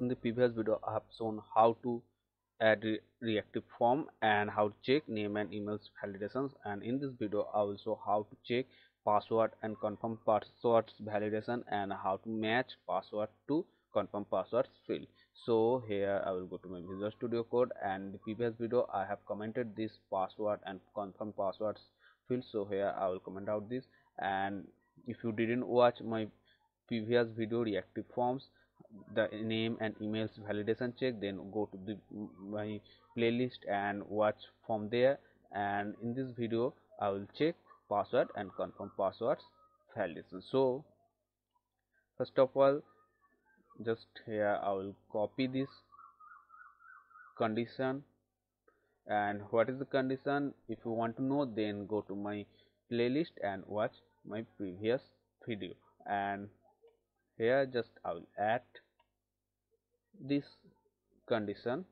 in the previous video I have shown how to add reactive form and how to check name and emails validations, and in this video I will show how to check password and confirm passwords validation and how to match password to confirm passwords field. So here I will go to my Visual Studio Code, and the previous video I have commented this password and confirm passwords field, so here I will comment out this. And if you didn't watch my previous video reactive forms, the name and emails validation check, then go to my playlist and watch from there. And in this video I will check password and confirm passwords validation. So first of all, just here I will copy this condition. And what is the condition? If you want to know, then go to my playlist and watch my previous video. And here just I will add this condition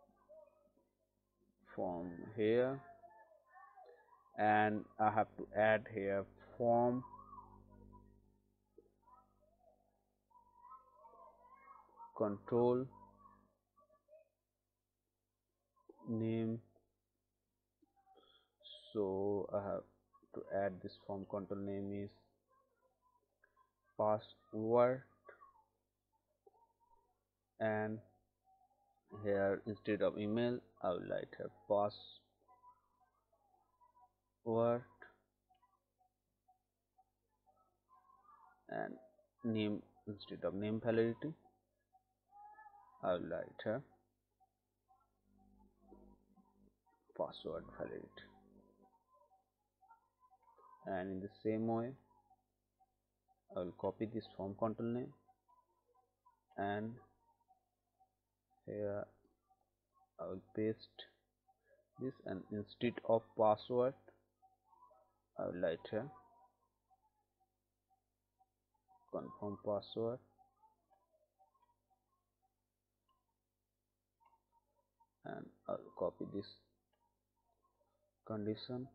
from here, and I have to add here form control name. So I have to add this form control name is password, and here instead of email I will write here password, and name instead of name validity I will write here password validity. And in the same way I will copy this form control name, and here I will paste this, and instead of password I will write here confirm password, and I will copy this condition,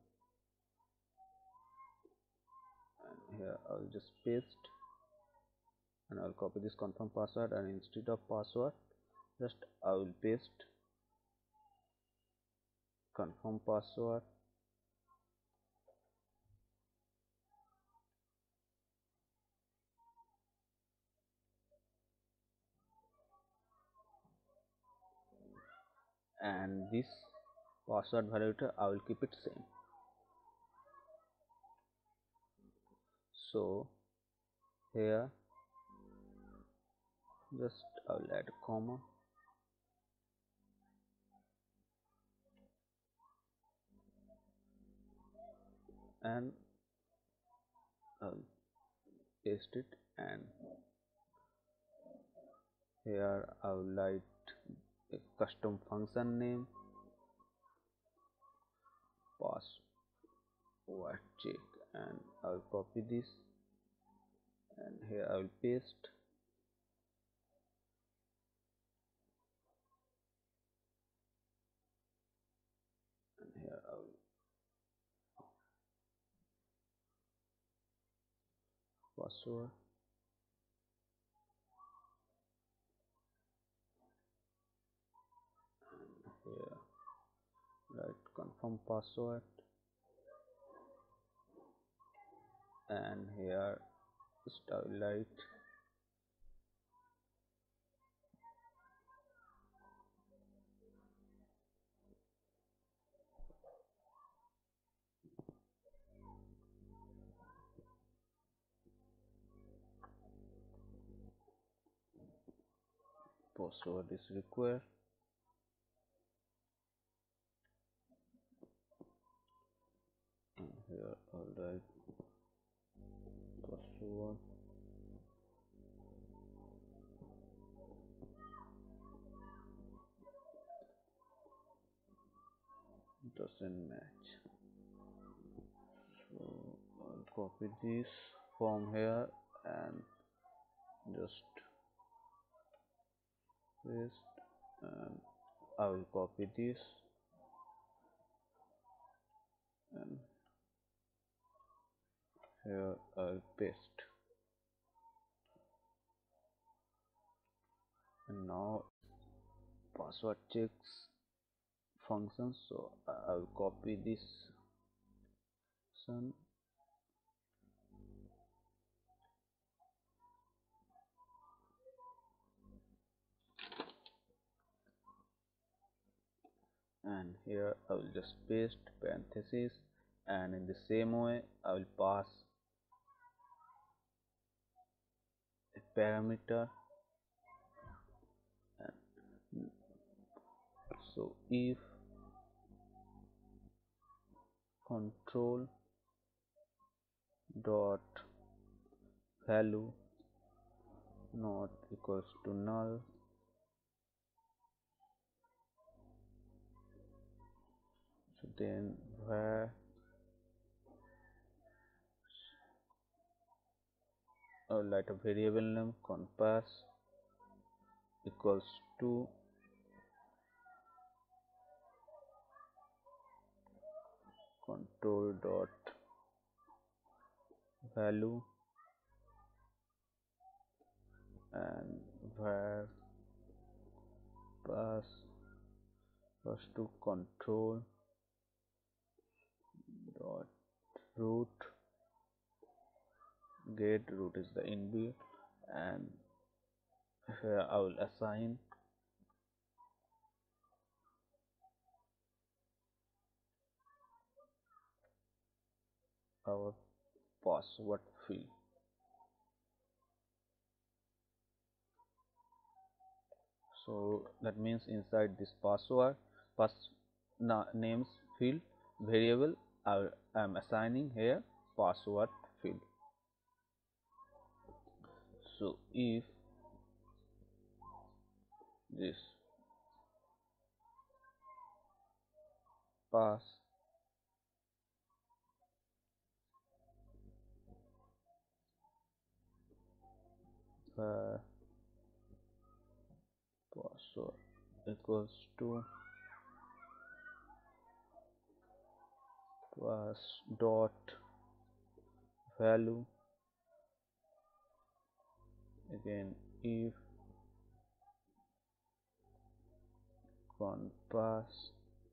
and here I will just paste, and I will copy this confirm password, and instead of password just I will paste confirm password, and this password validator I will keep it same. So here just I will add a comma, and I will paste it, and here I will write a custom function name password check, and I will copy this, and here I will paste, and here I will password, and here write confirm password, and here just I will write password is required, and here I will write password, doesn't match. So I'll copy this from here and just paste, and I will copy this, and here I'll paste. And now password checks function, so I will copy this one and here I will just paste parentheses, and in the same way I will pass a parameter. And so if control dot value not equals to null, so then where I will write a variable name compass equals to control dot value and where pass was to control dot root, get root is the inbuilt, and here I will assign our password field. So that means inside this password pass names field variable I am assigning here password field. So if this pass password equals to pass dot value, again if pass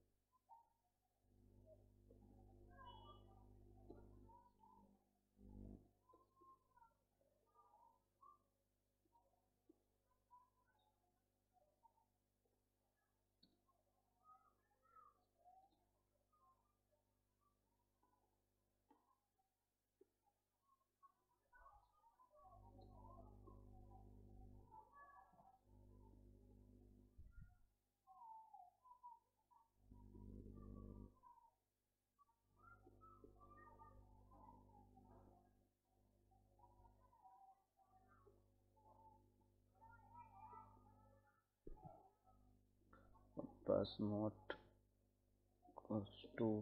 pass not equals to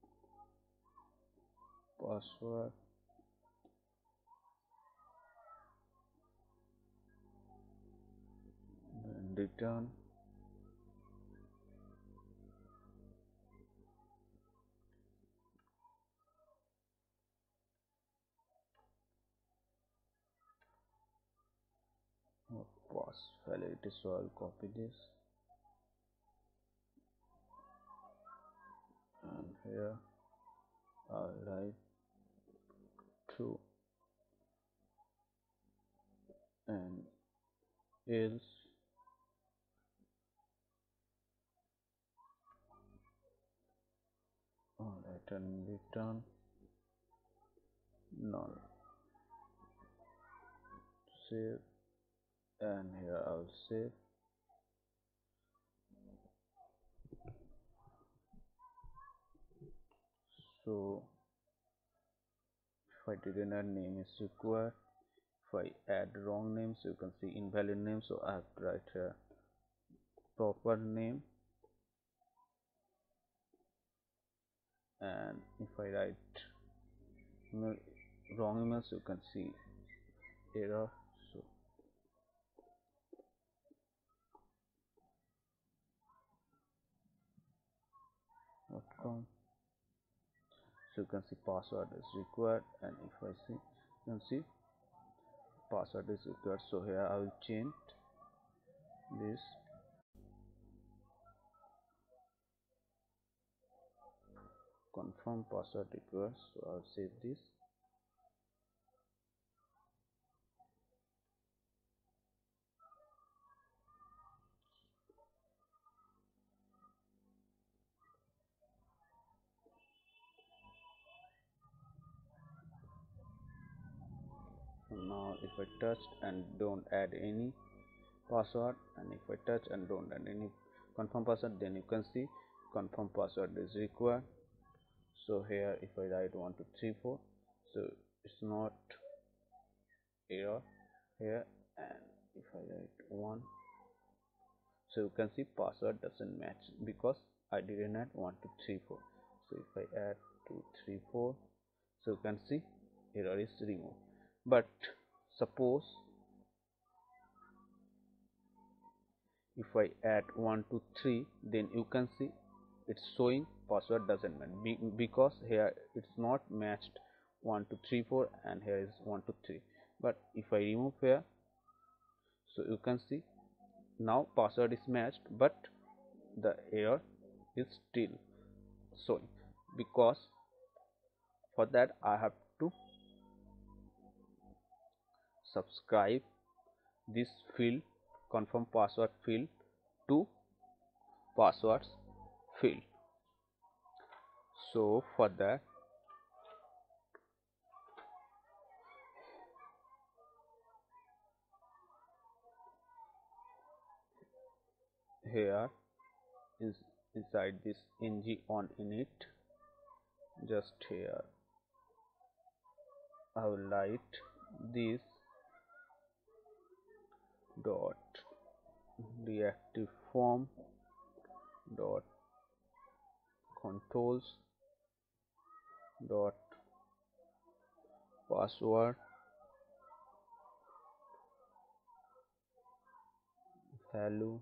password and return pass validity. So I'll copy this and here I'll write true and else return null. Save, and here I'll save. So if I didn't add name is required, if I add wrong names you can see invalid name, so I have to write here proper name, and if I write email, wrong emails you can see error. So .com, so you can see password is required, and if I see you can see password is required. So here I will change this confirm password required, so I'll save this. So now if I touch and don't add any password, and if I touch and don't add any confirm password, then you can see confirm password is required. So here if I write 1234, so it's not error here, and if I write 1, so you can see password doesn't match because I didn't add 1234. So if I add 234, so you can see error is removed. But suppose if I add 123, then you can see it's showing password doesn't match because here it's not matched 1234 and here is 123. But if I remove here, so you can see now password is matched, but the error is still showing. Because for that I have to subscribe this field, confirm password field, to passwords field. So for that, here is inside this ng on init, just here I will write this dot reactive form dot controls dot password value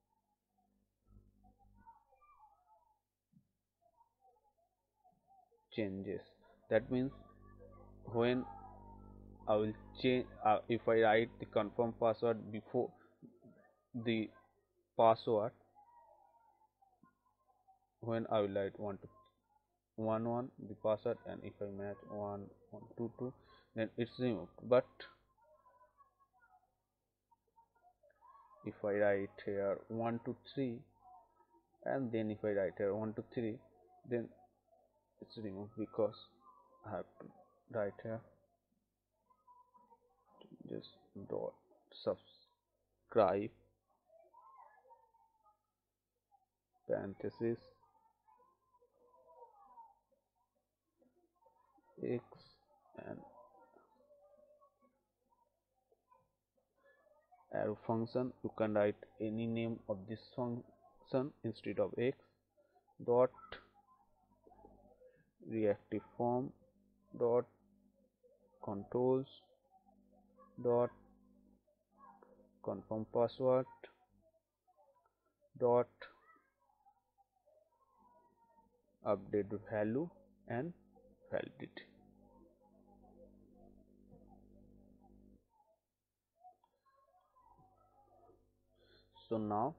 changes. That means when I will change, if I write the confirm password before the password, when I will write 1 the password, and if I match 1 1 2 2, then it's removed. But if I write here 1 2 3, and then if I write here 1 2 3, then it's removed because I have to write here just dot subscribe parenthesis x, and arrow function. You can write any name of this function instead of x, dot reactive form dot controls dot confirm password dot update value and validity. So now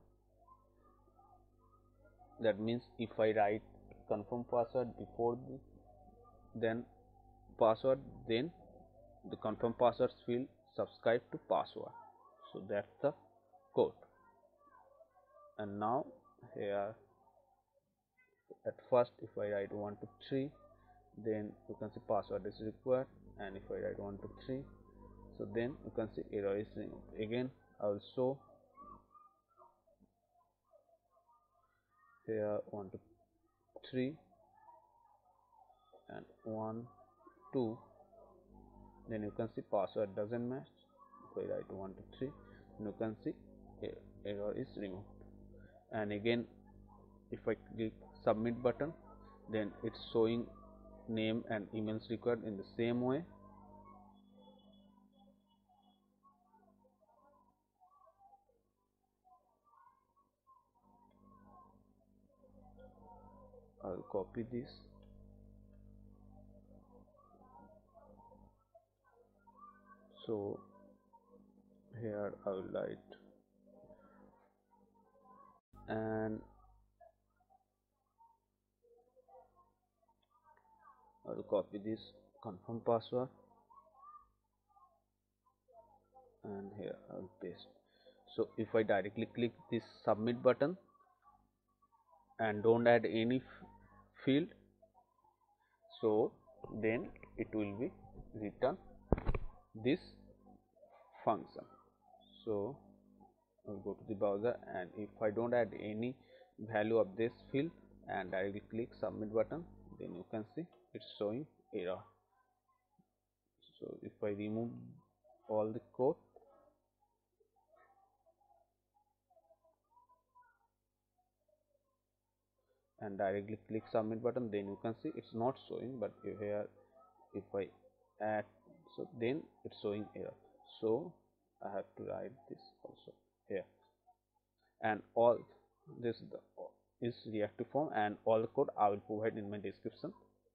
that means if I write confirm password before then password, then the confirm passwords field subscribe to password. So that's the code. And now here at first if I write 1 2 3, then you can see password is required, and if I write 1 2 3, so then you can see error is removed. Again I will show here 1 2 3 and 1 2, then you can see password doesn't match. If I write 1 2 3, you can see error is removed. And again if I click submit button, then it's showing name and emails required in the same way. I'll copy this, so here I will write I'll copy this confirm password and here I'll paste. So if I directly click this submit button and don't add any field, so then it will be return this function. So I'll go to the browser, and if I don't add any value of this field and directly click submit button, then you can see it's showing error. So if I remove all the code and directly click submit button, then you can see it's not showing, but here if I add, so then it's showing error. So I have to write this also here, and all this is reactive form, and all the code I will provide in my description.